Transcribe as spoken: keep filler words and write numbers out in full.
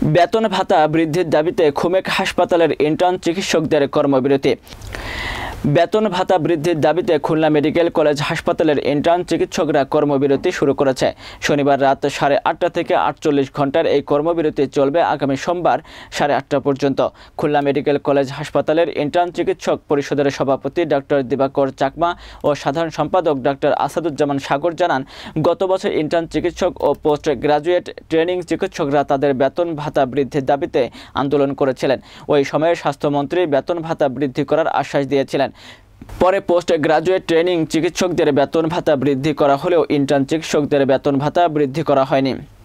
বেতন ভাতা বৃদ্ধির দাবিতে খুমেক হাসপাতালের ইন্টার্ন চিকিৎসকদের কর্মবিরতি। বেতন ভাতা বৃদ্ধির দাবিতে খুলনা মেডিকেল কলেজ হাসপাতালের ইন্টার্ন চিকিৎসকরা কর্মবিরতি শুরু করেছে। শনিবার রাত সাড়ে আটটা থেকে আটচল্লিশ ঘন্টার এই কর্মবিরতি চলবে আগামী সোমবার সাড়ে আটটা পর্যন্ত। খুলনা মেডিকেল কলেজ হাসপাতালের ইন্টার্ন চিকিৎসক পরিষদের সভাপতি ডক্টর দিবাকর চাকমা ও সাধারণ সম্পাদক ডক্টর আসাদুজ্জামান সাগর জানান, গত বছর ইন্টার্ন চিকিৎসক ও পোস্ট গ্রাজুয়েট ট্রেনিং চিকিৎসকরা তাদের বেতন ভাতা বৃদ্ধির দাবিতে আন্দোলন করেছিলেন। ওই সময়ে স্বাস্থ্যমন্ত্রী বেতন ভাতা বৃদ্ধি করার আশ্বাস দিয়েছিলেন। পরে পোস্ট গ্রাজুয়েট ট্রেনিং চিকিৎসকদের বেতন ভাতা বৃদ্ধি করা হলেও ইন্টার্ন চিকিৎসকদের বেতন ভাতা বৃদ্ধি করা হয়নি।